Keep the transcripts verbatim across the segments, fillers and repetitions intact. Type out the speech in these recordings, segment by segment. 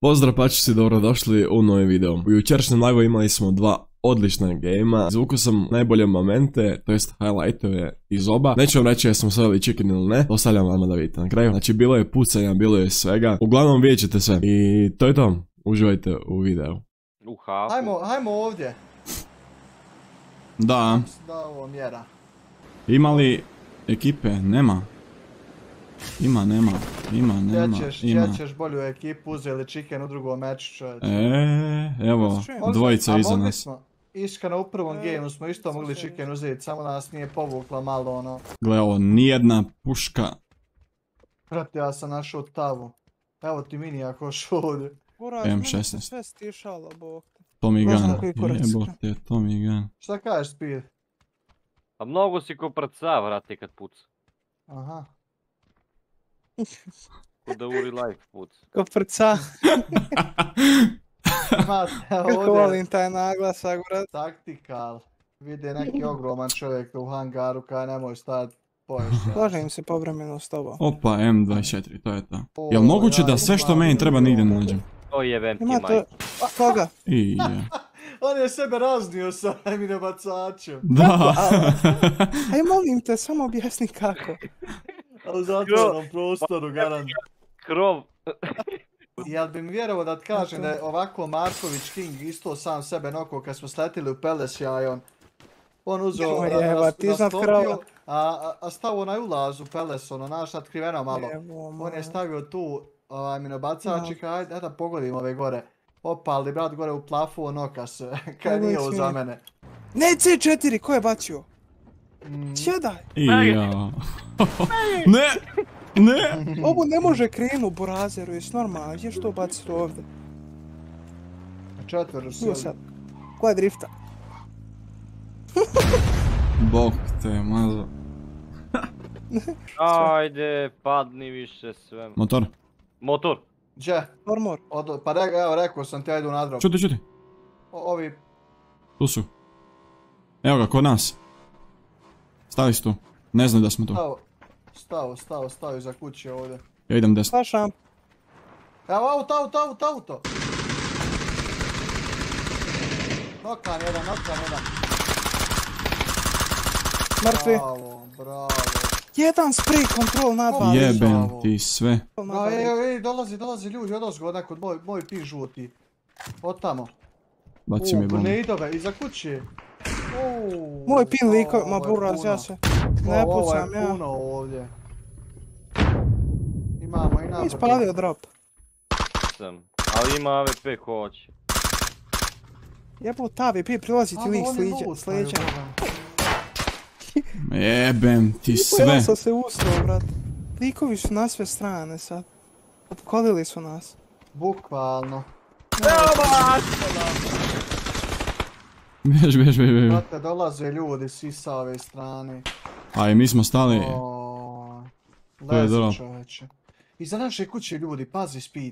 Pozdrav pačici, dobrodošli u novi video. U jučerašnjem live imali smo dva odlična gejma. Izvukao sam najbolje momente, to jest highlightove iz oba. Neću vam reći jesmo osvojili chicken ili ne, ostavljam vama da vidite na kraju. Znači bilo je pucanja, bilo je svega. Uglavnom vidjet ćete sve. I to je to. Uživajte u videu. U hafu. Hajmo, hajmo ovdje. Da. Da, ovo mjera. Ima li ekipe? Nema. Ima, nema. Ima, nema. Ćeš, Ima. ćeš bolju ekipu, uzeli chicken u drugom meču, čovječe. E, evo, dvojica iza nas. Iskreno, u prvom gameu smo isto mogli chicken uzeti, samo nas nije povukla malo ono. Gle ovo, nijedna puška. Prati, ja sam našao tavu. Evo ti mini ako šude. M šesnaest. Sve stišalo, bok. Tommy Gun, jebote, Tommy Gun. Šta kažeš, Speed? A mnogo si ko prca, vrati, kad puca. Aha. Ko da uri life puca. Ko prca. Imate Kako ovdje volim taj naglasak, brat. taktikal. Vide neki ogroman čovjek u hangaru kaj nemoj stajati poješće. Slažem se povremeno s tobom. Opa, M dvadeset četiri, to je to. O, Jel moguće ja da sve što imam meni treba drugo. nigdje ne nađem? O jebem ti Ima to... majke. A, koga? I ja. On je sebe raznio sa Emine bacačem. Da. Aj molim te, samo objasni kako. A u zatvorenom prostoru, garant. Krov. Jel bi mi vjerovao da ti kažem da je ovako Marković King isto sam sebe noko kad smo sletili u Pelesja i on on uzeo Joj, a- jeba, a- ti a znat stopio, krava. a, a, a stavio onaj ulaz u Peles, ono naš natkriveno malo. Evo, On je moj. stavio tu ovaj minobacač i kaj, ajde da pogodim ove gore. Opali brat gore u plafu, onoka se, kaj Ajde, nije ovo za smije. mene. Ne, C četiri, ko je bacio? Mm, Sjedaj. I ja. Ne! Ne! Ovo ne može krenu, burazeru, jesi normalno, gdje što baciti ovdje? četveru Evo su. sad. Ko je drifta? Bog te mazo. Ajde, padni više sve. Motor. Motor. Gdje? Mormor. Od, pa re, evo rekao sam ti, ajde u nadrop. Čuti, čuti. O, ovi, Tu su. Evo ga, kod nas. Stali su tu. Ne znaju da smo tu. stao, stao, stao, stao iza kuće ovdje. Ja idem desno. Slašam. Evo auto, auto, auto, auto! Nokan jedan, nokan jedan. Mrtvi. Bravo, bravo. Jedan spray control na dva. Je- Jebem ti sve. Da, ej, ej, dolazi, dolazi ljudi, odozgo, onako, moj, moj pin žuti. Od tamo. Baci mi U, bombu. grenadove, iza kuće. Uuu, Moj pin liko, ovo ma je buraz, puno. ja se ne Ovo pucam, je ja. puno ovdje. Imamo i napad. Ispalio drop. Sam. Ali ima A V P hoće. Jebo, ta V P prilazi ti Ali lik oni sliđa, lutaju, sliđa. Boga. Jebem ti sve. Ja sam se usro, brat. Likovi su na sve strane sad. Opkolili su nas. Bukvalno. Bjež, bjež, bjež, bjež. Znate, dolaze ljudi svi sa ove strane. A i mi smo stali. O, To je lezi dobro. čoveče. Iza naše kuće ljudi, pazi Speed.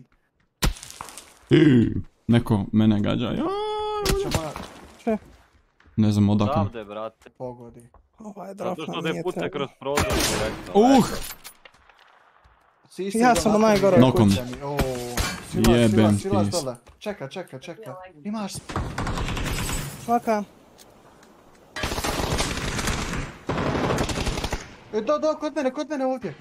I, neko mene gađa. Ja, Ćemo na ne znam odakle. Davde, brate. pogodi. Ovaj drop Zato što nam ne nije puca trebao. kroz prozor direktno. Uh! Si isti Ja do sam u napad- najgoroj Nokom. kući. O, silaš, Jebem silaš, silaš ti. dole. Čeka, čeka, čeka. Imaš... Svaka. E, do, do, kod mene, kod mene ovdje.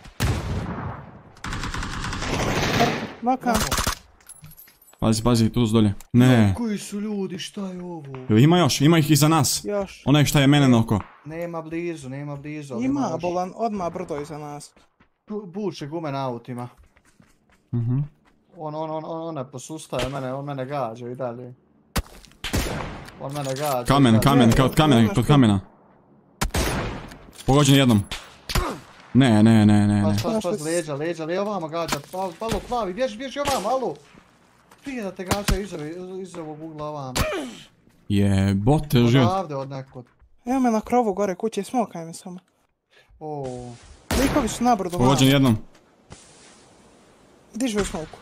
Maka. Pazi, pazi, tu su dolje. Ne. Koji su ljudi, šta je ovo? Jel ima još, ima ih iza nas. Još. Onaj šta je mene noko. Nema blizu, nema blizu. ali Ima možeš- bolan odmah brdo iza nas. Bu- Buče gume na autima. Mhm. On, on, on, on, on ne posustaje mene, on mene gađa i dalje. On mene gađa. Kamen, i dalje. kamen, kod kamena, kod kamena. Pogođen jednom. Ne, ne, ne, ne, ne. Pas, pas, pas, leđa, leđa, leđa, ovamo gađa, palo, palo, plavi, bježi, bježi ovamo, alo! Prije da te gađa iz, ove- iz ovog ugla ovamo. Jebote život. Odavde od nekod. Evo me na krovu gore kuće, smokaj me samo. O, Likovi su na brdu Pogođen vamo. jednom. Diži u smoku.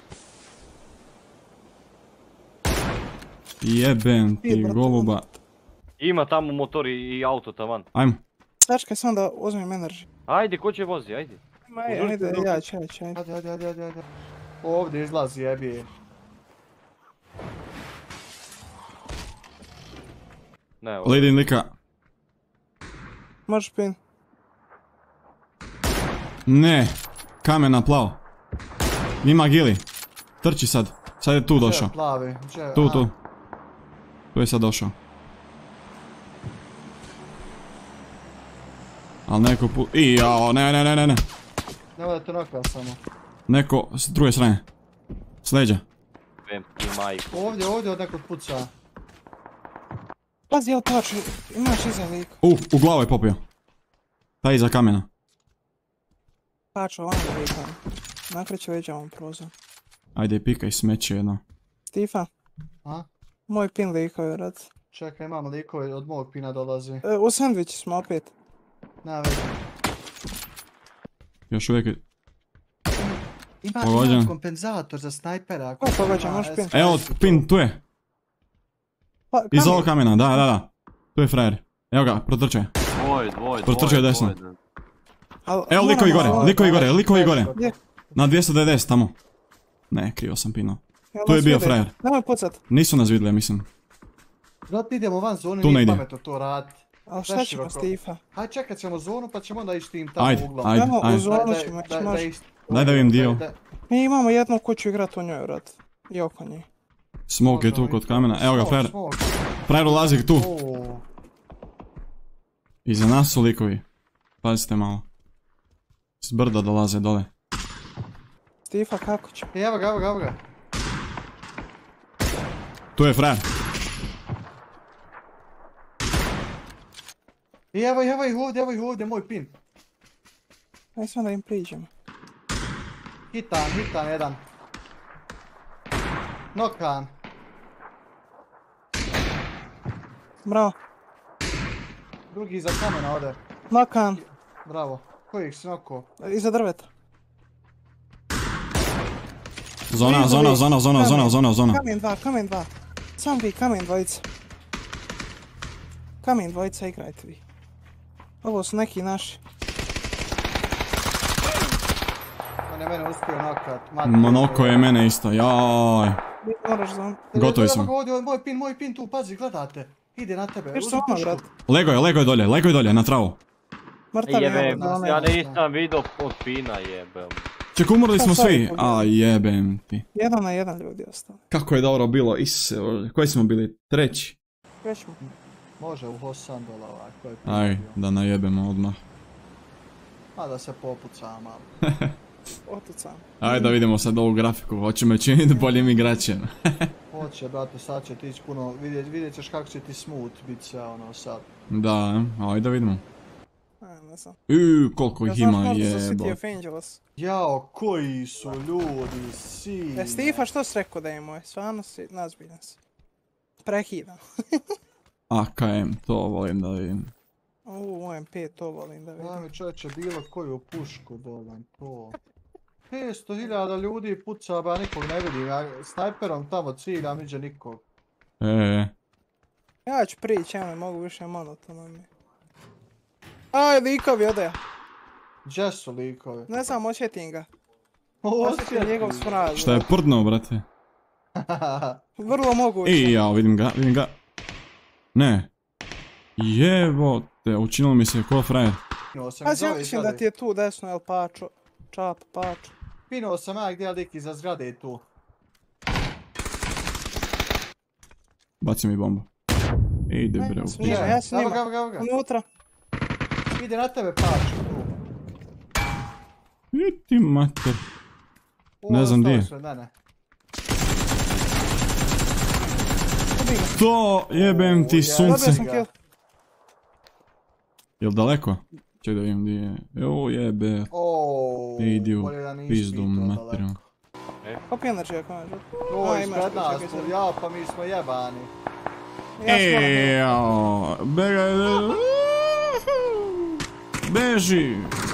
Jebem ti Jebate, goluba. Ima tamo motor i, i auto tavan. Ajmo. Sačkaj sam da uzmem energy. Ajde, ko će vozi, ajde. Ma ajde, ja ću, ja ću, ajde. ajde, ajde, ajde, ajde, ajde. Ovdje izlazi jebije. Ne, ovo. Lidim lika. Možeš pin. Ne. Kamena plavo. Ima gili. Trči sad. Sad je tu došao. Gdje je plavi? Gdje je- Tu, aha. tu. Tu je sad došao. Al neko pu... I jao, ne, ne, ne, ne, ne. Nemoj da te nokva samo. Neko s druge strane. S leđa. Vem ti majku. Ovdje, ovdje od nekog puca. Pazi, jel paču, imaš iza lika. U, u glavu je popio. Taj iza kamena. Paču, ovamo lika. Nakreću leđa ovom prozor. Ajde, pikaj smeće jedno. Stifa, A? moj pin lika je rad. Čekaj, imam likove, od mog pina dolazi. E, u sandvići smo opet. Ne vezi. Još uvijek je... Ima, Pogođen. ima kompenzator za snajpera. Ko pogođen, možeš pin? Evo, pin, tu je. Pa, Iz kamen. ovog kamena, da, da, da. Tu je frajer. Evo ga, protrče. Dvoj, dvoj, Protrčao je dvoj, desno. dvoj. Al- Evo, likovi moramo- gore, likovi gore, likovi gore. Gdje? Na dvjesto devedeset tamo. Ne, krivo sam pinao. Jel Tu je nas bio vide? frajer. Nemoj pucat. Nisu nas vidjeli, mislim. Brat, idemo van zonu, Tu ne nije ide. pametno to raditi. Ali šta Preširoko. ćemo, Stifa? Hajde čekat ćemo zonu pa ćemo onda ići tim tamo Ajde, uglom. ajde, Idemo u ajde. zonu Daj- ćemo, daj- može. daj- Daj da vidim dio. daj- Mi imamo jednu kuću igrat u njoj, rad. I oko njih. Smoke je tu možemo kod i- kamena. Evo ga, Smoke, frajer. smoke. Frajer ulazi tu. O, Iza nas su likovi. Pazite malo. S brda dolaze dole. Stifa, kako će? Evo ga, evo ga, evo ga. Tu je frajer. I evo, evo ih ovdje, evo ih ovdje, moj pin. Aj sam da im priđemo. Hitan, hitan jedan. Nokan. Bravo. Drugi iza kamena ode. Nokan, Bravo. Kojih si noko? iza drveta. Zona, zona, zona, zona, zona, zona, zona. Kamen dva, kamen dva. Sam vi, kamen dvojica. Kamen dvojica, igrajte vi. Ovo su neki naši. On je mene uspio nokat. Monoko je mene isto, jaj. Ti moraš za... Gotovi smo. Evo ga ovdje, moj pin, moj pin tu, pazi, gledate. Ide na tebe. Još uzmi se ono, pušku. brat. Lego je, lego je dolje, lego je dolje, na travu. Mrtav je Jebem, ono, ja ne. nisam vidio od pina jebem. Ček, umrli smo Pa, sad je svi. pobjeda. A jebem ti. Jedan na jedan ljudi ostali. Kako je dobro bilo, is, koji smo bili? Treći. Krećemo. Može u Hosan dola ovaj, ko je pin Aj, bio. da najebemo odmah. A da se popuca malo. Otucan. Ajde da vidimo sad ovu grafiku, hoćemo je činiti boljim igračem. Hoće, brate, sad će ti ići puno, vidjet, vidjet ćeš kako će ti smooth bit sve ono sad. Da, ajde da vidimo. A, ne znam. Uuu, koliko Ja ih znaš ima možda za City jebo. of Angels. Jao, koji su ljudi, si. E, Stifa, što si rekao da je moj? Stvarno si, nazbiljan si. Prekidam. A K M, to volim da vidim. U, U M P, to volim da Daj vidim. mi čovječe bilo koju pušku bolan, to. petsto hiljada ljudi puca, ba nikog ne vidim, ja snajperom tamo ciljam, niđe nikog. E, e. Ja ću prići, ja ne mogu više monotono mi. Aj, likovi ode. Gdje su likovi? Ne znam, osjetim ga. Osjetim Osjetim njegov smrad. Šta je prdno, brate? Vrlo moguće. I ja, vidim ga, vidim ga. Ne. Jebote, učinilo mi se ko frajer. Pinuo sam Pa iz ja ove mislim da zgrade. ti je tu desno, El Pačo. Čap, Pačo. Pinuo sam ja gdje je lik iza zgrade tu. Baci mi bombu. Ide bre. Ne, u s pičku. njima, ja s Evo njima. ga, evo ga, evo ga. Unutra. Ide na tebe paču tu. I ti mater. O, Ne znam ostalo di je. su od mene. Ubi ga. To jebem ti O, sunce. Dobio sam kill. Jel daleko? Ček da vidim di je. Jo jebe. O, Idi u bolje da nisi pizdu pitao materinu. daleko. Kopi energy ako može. O, A, imaš ispred to, nas, čekaj sad. ja pa mi smo jebani. Ja sam Eee, jao. Begaj. Beži.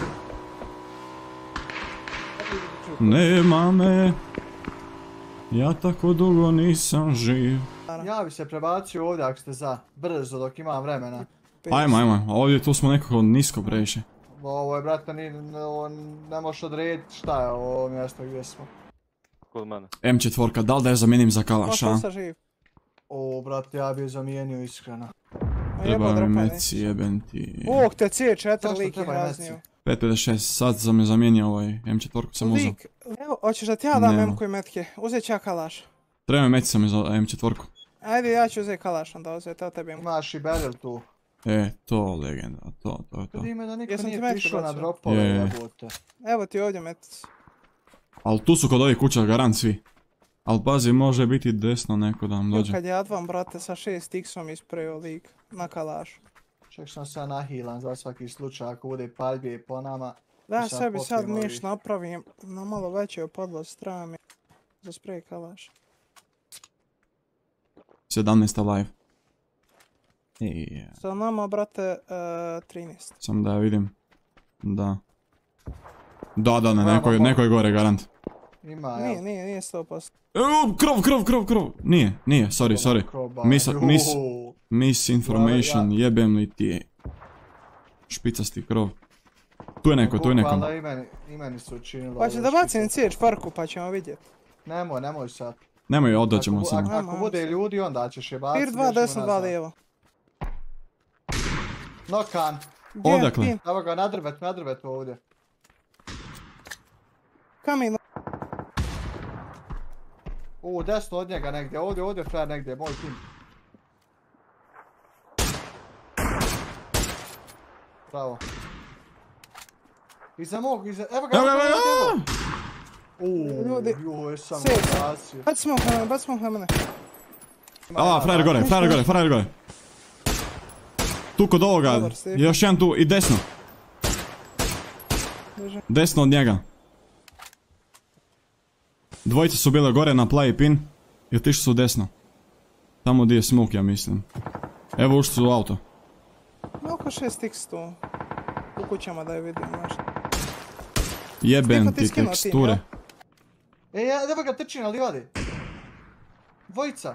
Nema me. Ja tako dugo nisam živ. Ja bi se prebacio ovdje ako ste za, brzo dok imam vremena. Ajmo, ajmo. Ovdje tu smo nekako nisko previše. Ovo je, brate, ni, ovo ne možeš odrediti šta je ovo mjesto gdje smo. Kod mene. M četiri, da li da je zamijenim za Možeš kalaš, a? ostati živ. O, brate, ja bi je zamijenio iskreno. Treba mi meci, jebem ti. Bog te C četiri Zašto lik treba je meci? raznio. pet pedeset šest, sad sam je zamijenio ovaj em četiri sam uzao. Lik, evo, hoćeš da ti ja dam Nema. M-ku i metke? Uzet ću ja kalaš. Treba mi meci sam je za em četiri. Ajde, ja ću uzeti kalaš onda uzeti, evo tebi M-ku. Imaš i barrel tu. E, to legenda, to, to je to. Vidi me da niko Jesam ti nije metke prišao na bacio? dropove, Je. jebote. Evo ti ovdje metic. Ali tu su kod ovih kuća garant svi. Ali pazi, može biti desno neko da vam dođe. Kad ja dvam, brate, sa šest iksom isprejao lik na kalašu. Ček sam se nahilan za svaki slučaj ako bude paljbe po nama. Da, I sad sebi sad popijem miš ovih. napravim na malo većoj podlozi strami za sprej kalaš. sedamnaest live. Ej, Sa nama, brate, uh, trinaest. sam da vidim. Da. Da, da, ne, Bravo, neko, je- bravo. neko je gore, garant. Ima, Nije, jel? nije, nije sto posto. Evo, krov, krov, krov, krov. Nije, nije, sorry, sorry. Kroba, Mis, juhu. mis, misinformation, Ja- jebem li ti. Špicasti krov. Tu je neko, tu je neko. Bukvalno i meni, i meni su učinilo. Pa ću da bacim C četiri pa ćemo vidjeti. Nemoj, nemoj sad. Nemoj, Ako, oddaćemo bu- samo. ako, ako Ajmo, bude ajmo. ljudi onda ćeš je baciti. Pir dva desno, dva lijevo. Nokan. Gdje je Odakle? pin? Evo ga, na drvetu, na drvetu ovdje. Kamin. U, desno od njega negdje, ovdje, ovdje frajer negdje, moj pin. Bravo. Iza mog, iza, evo ga, Evo ga, evo ga, evo ga, evo ga. Uuu, Ljudi, joj, sam sjeć. ga gasio. Baci smok na mene, baci smok na mene. Ima A, jedan, frajer gore, da. frajer gore, frajer gore. Tu kod ovoga, Dobar, Stefan. još jedan tu i desno. Bježim. Desno od njega. Dvojice su bile gore na play pin i otišli su desno. Tamo gdje je smoke, ja mislim. Evo ušli su u auto. Oko šest iks tu. U kućama da je vidim nešto. Jebem Stefan, ti ti skinuo tim, teksture. ja? E, ja, evo ga, trči na livadi. Dvojica.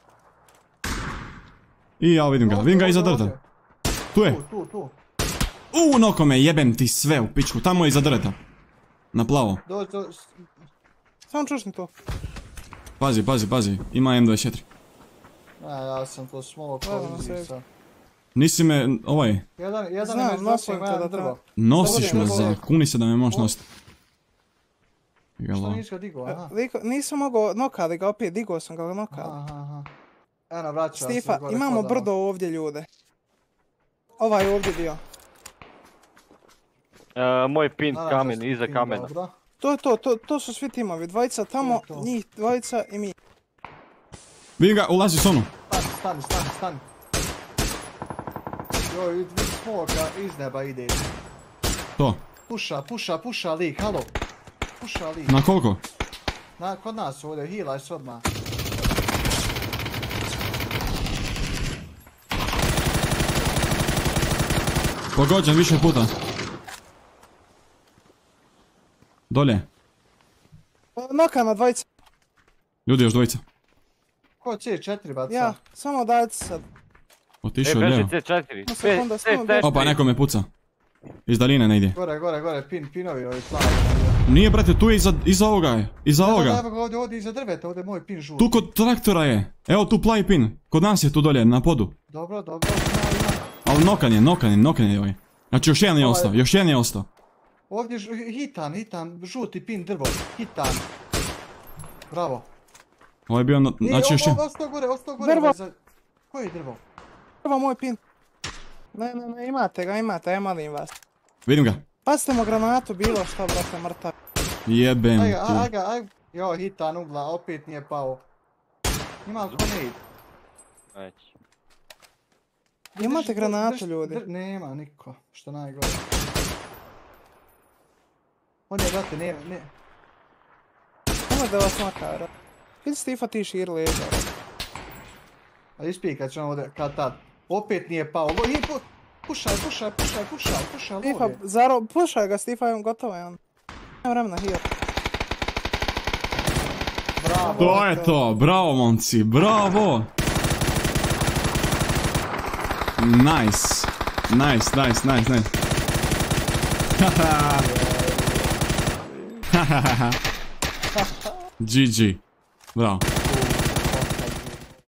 I ja vidim ga, Ovdje, vidim ga iza ovdje, drta. ovdje. Tu je. Tu, tu, tu. Uuu, noko me, jebem ti sve u pičku, tamo je iza drta. Na plavo. Dođi, dođi. Samo čušni tu. Pazi, pazi, pazi, ima em dvadeset četiri. A, ja sam to smoke Evo nam ovdje se. sad. Nisi me, ovaj, Jedan, jedan Znam, je među nosim dvopojima, to jedan da drvo. nosiš me Dobro, za, dobro. kuni se da me možeš O. nositi. Što Jelo. nisi ga digao, aha. Liko, nisam mogao nokali ga opet, digao sam ga nokali. Aha, aha. Eno, vraća se Stifa, gore imamo kodano. brdo ovdje ljude. Ovaj ovdje dio. E, moj pin, Nadam se kamen, da iza pin kamena. dobro. To je to, to, to su svi timovi. Dvojica tamo, To je to. njih dvojica i mi. Vidim ga, ulazi s onu. Stani, stani, stani, stani. Joj, vidi smoka iz neba ide. To. Puša, puša, puša lik, halo. Puša lik. Na koliko? Na, kod nas ovdje, healaj se odmah. Pogođen više puta. Dolje. Noka na dvojica. Ljudi, još dvojica. Ko C četiri baca? Ja, samo dajte sad. E, Otišao beži lijevo. C četiri. No, C, sekunda, C, samo C, beži. Opa, neko me puca. Iz daljine negdje. Gore, gore, gore, pin, pinovi ovi plavi. Nije, brate, tu je iza, iza ovoga je. Iza Evo ovoga. ga ovdje, ovdje iza drveta, ovdje je moj pin žut. Tu kod traktora je. Evo tu play pin. Kod nas je tu dolje, na podu. Dobro, dobro, ima, ima. Ali nokan je, nokan je, nokan je ovaj. Znači još jedan je Ovaj- ostao, još jedan je ostao. Ovdje ž- hitan, hitan, žuti pin drvo, hitan. Bravo. Ovo je bio, na- Nije, znači još ovo, jedan. ostao gore, ostao gore. Drvo. ovaj za- Koje je drvo? Prvo moj pin. Ne, ne, ne, imate ga, imate, ja malim vas. Vidim ga. Pazite mu granatu, bilo šta, brate, mrtav. Jebem Aj, aj, aj, ti. ga, aj. Jo, hitan ugla, opet nije pao. Ima ko ne ide. Već. Imate Drži- granatu, drži- ljudi. dr- Nema niko, što najgore. On je, brate, ne, ne. Nemoj da vas makara. Vidi Stifa ti šir leđa. A ispikat će on ovdje, kad tad. Opet nije pao. Lo, je, pu, pušaj, pušaj, pušaj, pušaj, pušaj, Stifa, love. zaro, pušaj ga, Stifa, je gotovo je on. Nema vremena, hier. Bravo. To je to, bravo momci, bravo. Nice. Nice, nice, nice, nice. Haha. Hahaha. G G. Bravo.